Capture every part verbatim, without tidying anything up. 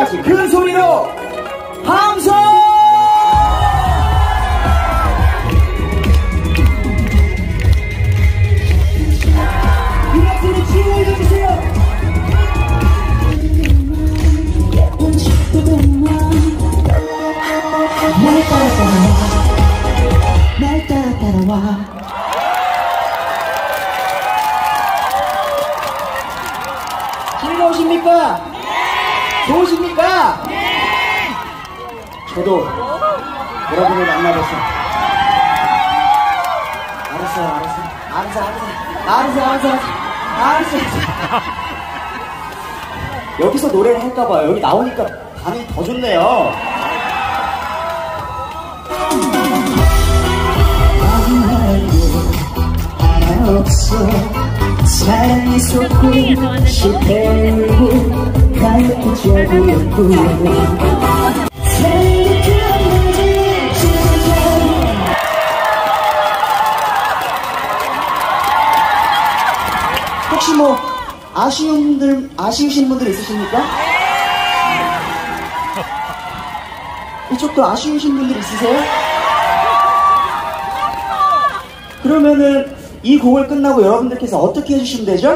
같이 큰 소리로 함성! 이 박수로 치고 올려주세요. 날 따라 따라와, 날 따라 따라와. 즐거우십니까? 네! 좋으십니까? 네! 저도 여러분을 만나봐서 알았어요, 알았어요, 알았어, 알았어, 알았어, 알았어, 알았어. 여기서 노래를 할까봐요. 여기 나오니까 반응이 더 좋네요. 하나 없어. 사랑이 속고 실패하고 가득해져버렸고 혹시 뭐 아쉬운 분들, 아쉬우신 분들 있으십니까? 이쪽도 아쉬우신 분들 있으세요? 그러면은 이 곡을 끝나고 여러분들께서 어떻게 해주시면 되죠?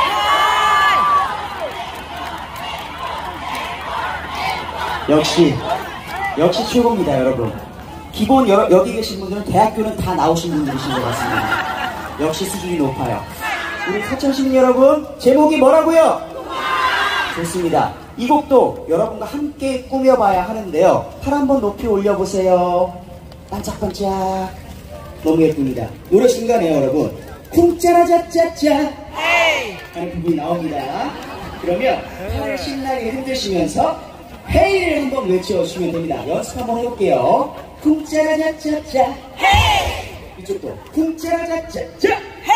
역시 역시 최고입니다, 여러분. 기본 여, 여기 계신 분들은 대학교는 다 나오신 분들이신 것 같습니다. 역시 수준이 높아요. 우리 서천시민 여러분, 제목이 뭐라고요? 좋습니다. 이 곡도 여러분과 함께 꾸며봐야 하는데요. 팔 한번 높이 올려보세요. 반짝반짝. 너무 예쁩니다. 노래 중간에 여러분 쿵짜라짜짜짜 하는 부분이 나옵니다. 그러면 팔을 신나게 흔드시면서 헤이를 한번 외쳐주시면 됩니다. 연습 한번 해볼게요. 쿵짜라짜짜짜 이쪽도 쿵짜라짜짜짜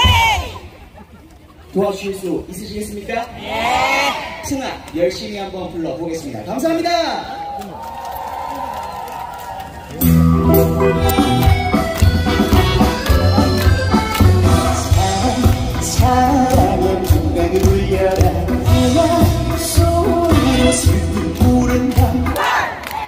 도와주실 수 있으시겠습니까? 네. 승아 열심히 한번 불러보겠습니다. 감사합니다.